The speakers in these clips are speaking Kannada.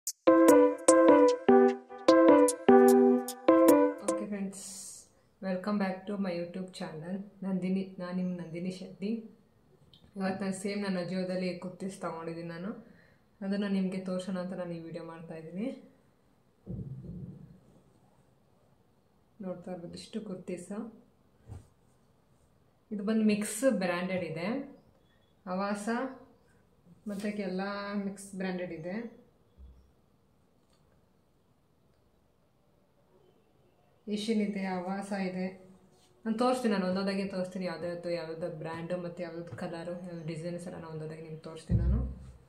Okay friends, welcome back to my YouTube channel. ನಾನು ನಿಮ್ಮ ನಂದಿನಿ ಶೆಟ್ಟಿ. ಇವತ್ತು ನಾನು ಅಜಿಯೋದಲ್ಲಿ ಕುರ್ತೀಸ್ ತೊಗೊಂಡಿದ್ದೀನಿ. ನಾನು ಅದನ್ನು ನಿಮಗೆ ತೋರಿಸೋಣ ಅಂತ ನಾನು ಈ ವಿಡಿಯೋ ಮಾಡ್ತಾಯಿದ್ದೀನಿ. ನೋಡ್ತಾ ಇರ್ಬೋದು, ಇಷ್ಟು ಕುರ್ತೀಸು. ಇದು ಬಂದು ಮಿಕ್ಸ್ ಬ್ರ್ಯಾಂಡೆಡ್ ಇದೆ. ಆವಾಸ ಮತ್ತು ಎಲ್ಲ ಮಿಕ್ಸ್ ಬ್ರ್ಯಾಂಡೆಡ್ ಇದೆ. ಏಷ್ಯನ್ ಇದೆ, ಆವಾಸ ಇದೆ. ನಾನು ತೋರಿಸ್ತೀನಿ, ನಾನು ಒಂದೊಂದಾಗಿ ತೋರಿಸ್ತೀನಿ ಯಾವ್ದು ಬ್ರ್ಯಾಂಡು ಮತ್ತು ಯಾವ್ದು ಕಲರು, ಯಾವ್ದು ಡಿಸೈನ್ಸ್ ಎಲ್ಲ ನಾನು ಒಂದೊಂದಾಗಿ ನಿಮ್ಗೆ ತೋರಿಸ್ತೀನಿ. ನಾನು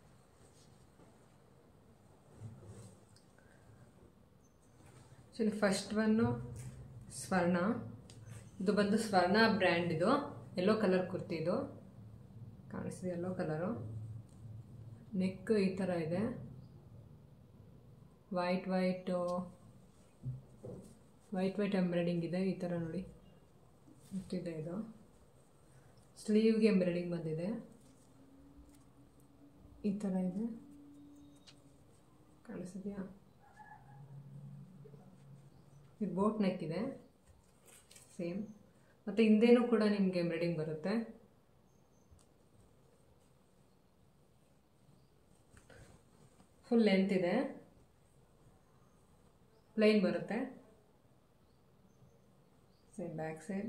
ಆ್ಯಕ್ಚುಲಿ ಫಸ್ಟ್ ಒನ್ನು ಸ್ವರ್ಣ. ಇದು ಬಂದು ಸ್ವರ್ಣ ಬ್ರ್ಯಾಂಡ್. ಇದು ಯೆಲ್ಲೋ ಕಲರ್ ಕುರ್ತಿ. ಇದು ಕಾಣಿಸ್ತಿದೆ, ಯೆಲ್ಲೋ ಕಲರು. ನೆಕ್ ಈ ಥರ ಇದೆ, ವೈಟ್ ಎಂಬ್ರಾಯ್ಡಿಂಗ್ ಇದೆ. ಈ ಥರ ನೋಡಿ ಇಷ್ಟಿದೆ. ಇದು ಸ್ಲೀವ್ಗೆ ಎಂಬ್ರಾಯ್ಡಿಂಗ್ ಬಂದಿದೆ, ಈ ಥರ ಇದೆ. ಕಾಣಿಸ್ತಿದೆಯಾ? ಇದು ಬೋಟ್ ನೆಕ್ ಇದೆ ಸೇಮ್. ಮತ್ತು ಹಿಂದೇನೂ ಕೂಡ ನಿಮಗೆ ಎಂಬ್ರಾಯ್ಡಿಂಗ್ ಬರುತ್ತೆ. ಫುಲ್ ಲೆಂತ್ ಇದೆ, ಪ್ಲೈನ್ ಬರುತ್ತೆ. Same back side.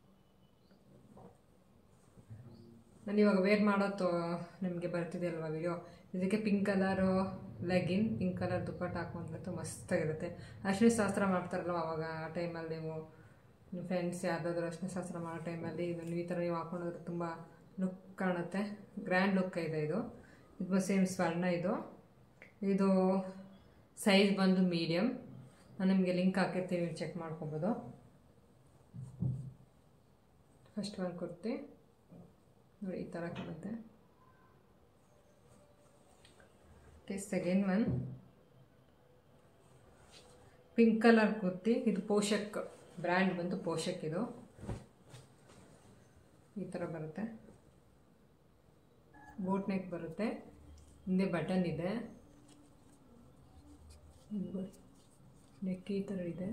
ನಾನು ಇವಾಗ ವೇರ್ ಮಾಡೋದು ನಿಮಗೆ ಬರ್ತಿದೆ ಅಲ್ವಾ ವಿಡಿಯೋ. ಇದಕ್ಕೆ pink colour legging, pink colour dupatta ಹಾಕೊಂಡ್ರೆ ಮಸ್ತಾಗಿರುತ್ತೆ. ಅರ್ಶಿನ ಶಾಸ್ತ್ರ ಮಾಡ್ತಾರಲ್ವ, ಅವಾಗ ಆ ಟೈಮಲ್ಲಿ ನೀವು ನಿಮ್ಮ ಫ್ರೆಂಡ್ಸ್ ಯಾವುದಾದ್ರೂ ಅರ್ಶಿನ ಶಾಸ್ತ್ರ ಮಾಡೋ ಟೈಮಲ್ಲಿ ಇದನ್ನು ಈ ಥರ ನೀವು ಹಾಕೊಂಡ್ರೆ ತುಂಬ ಲುಕ್ ಕಾಣುತ್ತೆ, ಗ್ರ್ಯಾಂಡ್ ಲುಕ್ ಇದೆ. ಇದು ಸೇಮ್ ಸ್ವರ್ಣ. ಇದು ಸೈಜ್ ಬಂದು ಮೀಡಿಯಮ್. ನಾನು ನಿಮಗೆ ಲಿಂಕ್ ಹಾಕಿರ್ತೀನಿ, ಚೆಕ್ ಮಾಡ್ಕೊಬೋದು. ಫಸ್ಟ್ ಒಂದು ಕುರ್ತಿ ನೋಡಿ, ಈ ಥರ ಕಾಣುತ್ತೆ. Okay, second one pink colour kurti. ಇದು ಪೋಷಕ್ ಬ್ರ್ಯಾಂಡ್ ಬಂದು ಪೋಷಕ್. ಇದು ಈ ಥರ ಬರುತ್ತೆ, ಬೋಟ್ ನೆಕ್ ಬರುತ್ತೆ, ಹಿಂದೆ ಬಟನ್ ಇದೆ, ನೆಕ್ ಈ ಥರ ಇದೆ.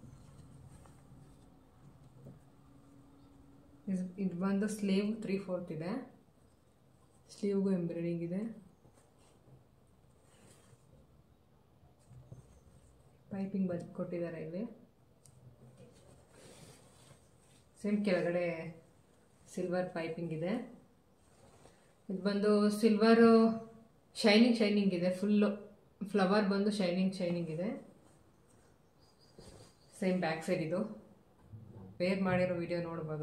ಇದು ಬಂದು ಸ್ಲೀವ್ 3/4 ಇದೆ, ಸ್ಲೀವ್ಗೂ ಎಂಬ್ರಾಯ್ಡಿಂಗ್ ಇದೆ. ಪೈಪಿಂಗ್ ಕೊಟ್ಟಿದ್ದಾರೆ ಇಲ್ಲಿ. ಸೇಮ್ ಕೆಳಗಡೆ ಸಿಲ್ವರ್ ಪೈಪಿಂಗ್ ಇದೆ. ಇದು ಬಂದು ಸಿಲ್ವರು ಶೈನಿಂಗ್ ಇದೆ. ಫುಲ್ಲು ಫ್ಲವರ್ ಬಂದು ಶೈನಿಂಗ್ ಇದೆ. Same back side. ಇದು ವೇರ್ ಮಾಡಿರೋ ವಿಡಿಯೋ ನೋಡ್ಬೋದು.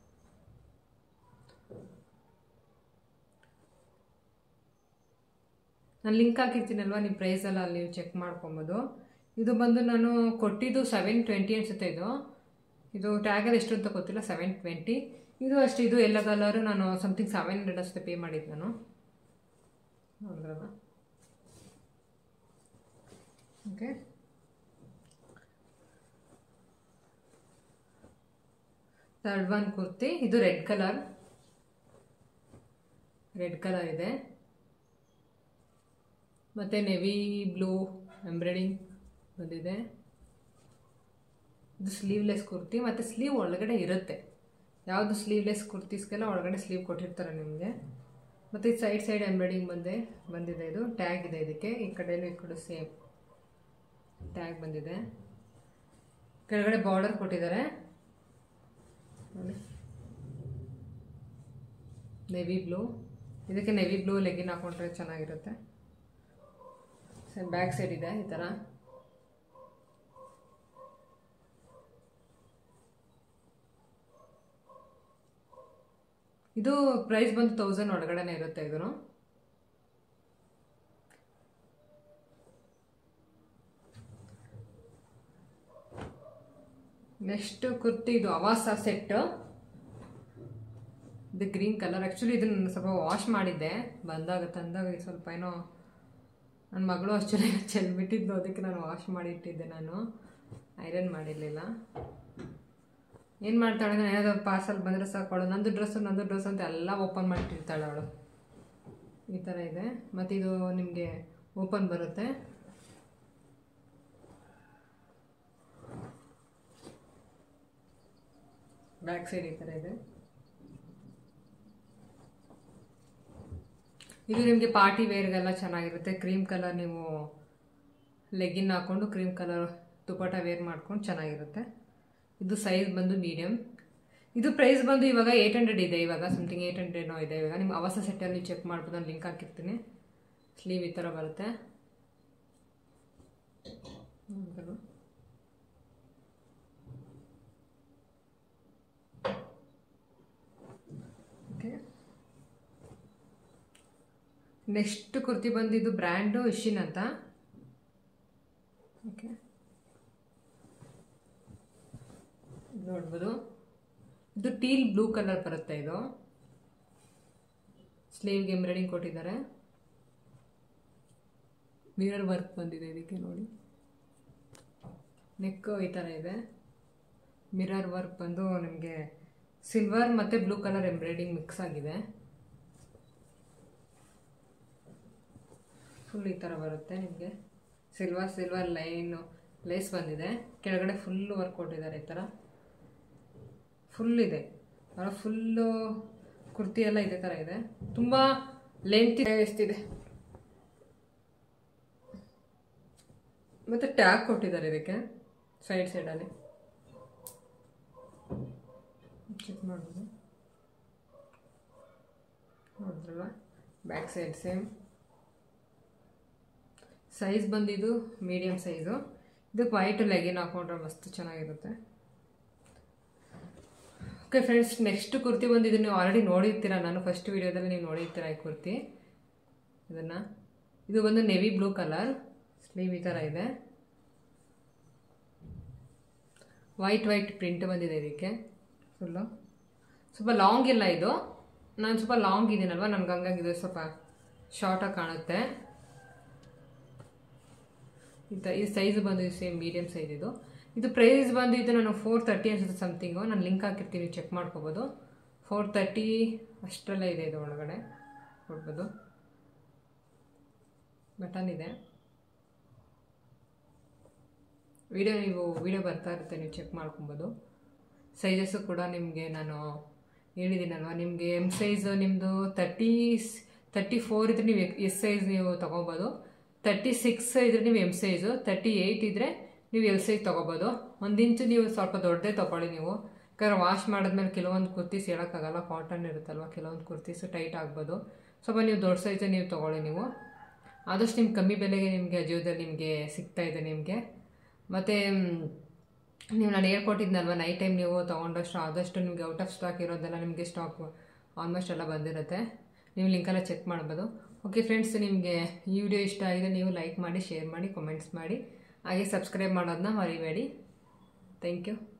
ನಾನು ಲಿಂಕ್ ಹಾಕಿರ್ತೀನಲ್ವ, ನಿಮ್ಮ ಪ್ರೈಸೆಲ್ಲ ಅಲ್ಲಿ ಚೆಕ್ ಮಾಡ್ಕೊಬೋದು. ಇದು ಬಂದು ನಾನು ಕೊಟ್ಟಿದ್ದು 720 ಅನಿಸುತ್ತೆ. ಇದು ಟ್ಯಾಗಲ್ಲಿ ಎಷ್ಟು ಅಂತ ಗೊತ್ತಿಲ್ಲ, 720. ಇದು ಅಷ್ಟು. ಇದು ಎಲ್ಲ ಕಲರು ನಾನು ಸಮಥಿಂಗ್ 700 ಅಷ್ಟೇ ಪೇ ಮಾಡಿದ್ದು ನಾನು. ನೋಡಿದ್ರಲ್ಲ. Okay, third one kurti. ಇದು ರೆಡ್ ಕಲರ್ ಇದೆ, ಮತ್ತು ನೆವಿ ಬ್ಲೂ ಎಂಬ್ರಾಯ್ಡಿಂಗ್ ಬಂದಿದೆ. ಇದು ಸ್ಲೀವ್ಲೆಸ್ ಕುರ್ತಿ, ಮತ್ತು ಸ್ಲೀವ್ ಒಳಗಡೆ ಇರುತ್ತೆ. ಯಾವುದು ಸ್ಲೀವ್ಲೆಸ್ ಕುರ್ತೀಸ್ಗೆಲ್ಲ ಒಳಗಡೆ ಸ್ಲೀವ್ ಕೊಟ್ಟಿರ್ತಾರೆ ನಿಮಗೆ. ಮತ್ತು ಇದು ಸೈಡ್ ಎಂಬ್ರಾಯ್ಡಿಂಗ್ ಬಂದಿದೆ. ಇದು ಟ್ಯಾಗ್ ಇದೆ ಇದಕ್ಕೆ, ಈ ಕಡೆಯೂ ಈ ಕಡೆ ಸೇಮ್ ಟ್ಯಾಗ್ ಬಂದಿದೆ. ಕೆಳಗಡೆ ಬಾರ್ಡರ್ ಕೊಟ್ಟಿದ್ದಾರೆ ನೋಡಿ, ನೆವಿ ಬ್ಲೂ. ಇದಕ್ಕೆ ನೆವಿ ಬ್ಲೂ ಲೆಗಿನ್ ಹಾಕೊಂಡ್ರೆ ಚೆನ್ನಾಗಿರುತ್ತೆ. ಬ್ಯಾಕ್ ಸೈಡ್ ಇದೆ ಈ ಥರ. ಇದು ಪ್ರೈಸ್ ಬಂದು 1000 ಒಳಗಡೆನೆ ಇರುತ್ತೆ. ಇದು ನೆಕ್ಸ್ಟ್ ಕುರ್ತಿ. ಇದು ಆವಾಸ ಸೆಟ್. ಇದು ಗ್ರೀನ್ ಕಲರ್. ಆ್ಯಕ್ಚುಲಿ ಇದನ್ನು ಸ್ವಲ್ಪ ವಾಶ್ ಮಾಡಿದ್ದೆ ತಂದಾಗ. ಸ್ವಲ್ಪ ಏನೋ ನನ್ನ ಮಗಳು ಅಷ್ಟು ಚೆಲ್ಬಿಟ್ಟಿದ್ದು, ಅದಕ್ಕೆ ನಾನು ವಾಶ್ ಮಾಡಿ ಇಟ್ಟಿದ್ದೆ. ನಾನು ಐರನ್ ಮಾಡಿರಲಿಲ್ಲ. ಏನು ಮಾಡ್ತಾಳೆ, ನಾನು ಏನಾದ್ರು ಪಾರ್ಸಲ್ ಬಂದರೆ ಸಾಕು ನಂದು ಡ್ರೆಸ್ ಅಂತ ಎಲ್ಲ ಓಪನ್ ಮಾಡಿಟ್ಟಿರ್ತಾಳೆ ಅವಳು. ಈ ಥರ ಇದೆ. ಮತ್ತು ಇದು ನಿಮಗೆ ಓಪನ್ ಬರುತ್ತೆ. ಬ್ಯಾಕ್ ಸೈಡ್ ಈ ಥರ ಇದೆ. ಇದು ನಿಮಗೆ ಪಾರ್ಟಿ ವೇರ್ಗೆಲ್ಲ ಚೆನ್ನಾಗಿರುತ್ತೆ. ಕ್ರೀಮ್ ಕಲರ್ ನೀವು ಲೆಗ್ಗಿನ್ ಹಾಕ್ಕೊಂಡು ಕ್ರೀಮ್ ಕಲರ್ ದುಪಟ್ಟ ವೇರ್ ಮಾಡ್ಕೊಂಡು ಚೆನ್ನಾಗಿರುತ್ತೆ. ಇದು ಸೈಜ್ ಬಂದು ಮೀಡಿಯಮ್. ಇದು ಪ್ರೈಸ್ ಬಂದು ಇವಾಗ 800 ಇದೆ. ಇವಾಗ ಸಮಥಿಂಗ್ 800 ಇದೆ. ಇವಾಗ ನಿಮ್ಮ ಅವಸ ಸೆಟ್ಟಲ್ಲಿ ಚೆಕ್ ಮಾಡ್ಬೋದು, ನಾನು ಲಿಂಕ್ ಹಾಕಿರ್ತೀನಿ. ಸ್ಲೀವ್ ಈ ಥರ ಬರುತ್ತೆ. ಓಕೆ, ನೆಕ್ಸ್ಟ್ ಕುರ್ತಿ ಬಂದಿದ್ದು ಬ್ರ್ಯಾಂಡು ಇಶಿನ್ ಅಂತ. ಓಕೆ, ನೋಡ್ಬೋದು. ಇದು ಟೀಲ್ ಬ್ಲೂ ಕಲರ್ ಬರುತ್ತೆ. ಇದು ಸ್ಲೀವ್ಗೆ ಎಂಬ್ರಾಯ್ಡಿಂಗ್ ಕೊಟ್ಟಿದ್ದಾರೆ. ಮಿರರ್ ವರ್ಕ್ ಬಂದಿದೆ ಇದಕ್ಕೆ ನೋಡಿ. ನೆಕ್ ಈ ಥರ ಇದೆ. ಮಿರರ್ ವರ್ಕ್ ಬಂದು ನಿಮಗೆ ಸಿಲ್ವರ್ ಮತ್ತು ಬ್ಲೂ ಕಲರ್ ಎಂಬ್ರಾಯ್ಡಿಂಗ್ ಮಿಕ್ಸ್ ಆಗಿದೆ. ಫುಲ್ ಈ ಥರ ಬರುತ್ತೆ ನಿಮಗೆ. ಸಿಲ್ವರ್ ಲೈನು ಲೇಸ್ ಬಂದಿದೆ. ಕೆಳಗಡೆ ಫುಲ್ಲು ವರ್ಕ್ ಕೊಟ್ಟಿದ್ದಾರೆ. ಈ ಥರ ಫುಲ್ ಇದೆ. ಫುಲ್ಲು ಕುರ್ತಿ ಎಲ್ಲ ಇದೇ ಥರ ಇದೆ. ತುಂಬ ಲೆಂತ್ ಎಷ್ಟಿದೆ. ಮತ್ತು ಟ್ಯಾಗ್ ಕೊಟ್ಟಿದ್ದಾರೆ ಇದಕ್ಕೆ ಸೈಡಲ್ಲಿ ಚೆಕ್ ಮಾಡ್ಬೋದು. ನೋಡಿದ್ರಲ್ಲ, ಬ್ಯಾಕ್ ಸೈಡ್ ಸೇಮ್. ಸೈಜ್ ಬಂದಿದ್ದು ಮೀಡಿಯಮ್ ಸೈಜು. ಇದಕ್ಕೆ ವೈಟ್ ಲೆಗಿನ್ ಹಾಕೊಂಡ್ರೆ ಮಸ್ತ್ ಚೆನ್ನಾಗಿರುತ್ತೆ. ಓಕೆ ಫ್ರೆಂಡ್ಸ್, ನೆಕ್ಸ್ಟ್ ಕುರ್ತಿ ಬಂದಿದ್ದು ನೀವು ಆಲ್ರೆಡಿ ನೋಡಿರ್ತೀರ. ನಾನು ಫಸ್ಟ್ ವಿಡಿಯೋದಲ್ಲಿ ನೀವು ನೋಡಿರ್ತೀರ ಈ ಕುರ್ತಿ. ಇದು ಬಂದು ನೆವಿ ಬ್ಲೂ ಕಲರ್. ಸ್ಲೀವ್ ಈ ಥರ ಇದೆ. ವೈಟ್ ಪ್ರಿಂಟ್ ಬಂದಿದೆ ಇದಕ್ಕೆ ಫುಲ್ಲು. ಸ್ವಲ್ಪ ಲಾಂಗ್ ಇಲ್ಲ ಇದು. ನಾನು ಸ್ವಲ್ಪ ಲಾಂಗ್ ಇದ್ದೀನಲ್ವ, ನನಗೆ ಹಂಗಾಗಿ ಇದು ಸ್ವಲ್ಪ ಶಾರ್ಟಾಗಿ ಕಾಣುತ್ತೆ. ಈ ಸೈಜ್ ಬಂದು ಸೇಮ್ ಮೀಡಿಯಮ್ ಸೈಜ್ ಇದು. ಇದು ಪ್ರೈಸ್ ಬಂದಿದ್ದು ನಾನು 430 ಅನ್ಸುತ್ತೆ ಸಮಥಿಂಗು. ನಾನು ಲಿಂಕ್ ಹಾಕಿರ್ತೀನಿ, ಚೆಕ್ ಮಾಡ್ಕೋಬೋದು. 430 ಅಷ್ಟರಲ್ಲೇ ಇದೆ. ಇದು ಒಳಗಡೆ ನೋಡ್ಬೋದು, ಬಟನ್ ಇದೆ. ವಿಡಿಯೋ ಬರ್ತಾ ಇರುತ್ತೆ, ನೀವು ಚೆಕ್ ಮಾಡ್ಕೊಬೋದು. ಸೈಜಸ್ಸು ಕೂಡ ನಿಮಗೆ ನಾನು ಹೇಳಿದ್ದೀನಲ್ವ, ನಿಮಗೆ ಎಮ್ ಸೈಜು ನಿಮ್ಮದು 34 ಇದ್ರೆ ನೀವು ಎಸ್ ಸೈಜ್ ನೀವು ತೊಗೊಬೋದು. 36 ಇದ್ರೆ ನೀವು ಎಮ್ ಸೈಜು, 38 ಇದ್ರೆ ನೀವು ಎಲ್ ಸೈಜ್ ತೊಗೋಬೋದು. 1 ಇಂಚು ನೀವು ಸ್ವಲ್ಪ ದೊಡ್ಡದೇ ತೊಗೊಳ್ಳಿ ನೀವು. ಯಾಕಂದ್ರೆ ವಾಶ್ ಮಾಡಿದ್ಮೇಲೆ ಕೆಲವೊಂದು ಕುರ್ತೀಸ್ ಹೇಳೋಕ್ಕಾಗಲ್ಲ, ಕಾಟನ್ ಇರುತ್ತಲ್ವ, ಕೆಲವೊಂದು ಕುರ್ತೀಸು ಟೈಟ್ ಆಗ್ಬೋದು. ಸ್ವಲ್ಪ ನೀವು ದೊಡ್ಡ ಸೈಜೇ ನೀವು ತೊಗೊಳ್ಳಿ. ನೀವು ಆದಷ್ಟು ನಿಮ್ಗೆ ಕಮ್ಮಿ ಬೆಲೆಗೆ ನಿಮಗೆ ಅಜಿಯೋದಲ್ಲಿ ನಿಮಗೆ ಸಿಗ್ತಾಯಿದೆ ನಿಮಗೆ. ಮತ್ತು ನೀವು ನಾನು ಹೇಳ್ಕೊಟ್ಟಿದ್ನಲ್ವ, ನೈಟ್ ಟೈಮ್ ನೀವು ತೊಗೊಂಡಷ್ಟು ಆದಷ್ಟು ನಿಮಗೆ ಔಟ್ ಆಫ್ ಸ್ಟಾಕ್ ಇರೋದೆಲ್ಲ ನಿಮಗೆ ಸ್ಟಾಕ್ ಆಲ್ಮೋಸ್ಟ್ ಎಲ್ಲ ಬಂದಿರುತ್ತೆ. ನೀವು ಲಿಂಕೆಲ್ಲ ಚೆಕ್ ಮಾಡ್ಬೋದು. ಓಕೆ ಫ್ರೆಂಡ್ಸ್, ನಿಮಗೆ ಈ ವಿಡಿಯೋ ಇಷ್ಟ ಆಗಿದೆ ನೀವು ಲೈಕ್ ಮಾಡಿ, ಶೇರ್ ಮಾಡಿ, ಕಮೆಂಟ್ಸ್ ಮಾಡಿ, ಹಾಗೆ ಸಬ್ಸ್ಕ್ರೈಬ್ ಮಾಡೋದನ್ನ ಮರಿಬೇಡಿ. Thank you.